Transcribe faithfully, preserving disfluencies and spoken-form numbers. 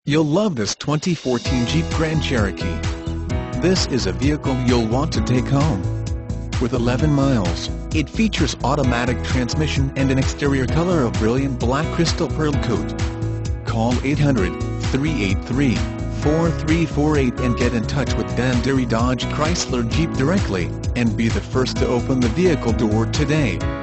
You'll love this twenty fourteen Jeep Grand Cherokee. This is a vehicle you'll want to take home. With eleven miles, it features automatic transmission and an exterior color of Brilliant Black Crystal Pearlcoat. Call eight hundred, three eight three, four three four eight and get in touch with Dan Deery Dodge Chrysler Jeep directly, and be the first to open the vehicle door today.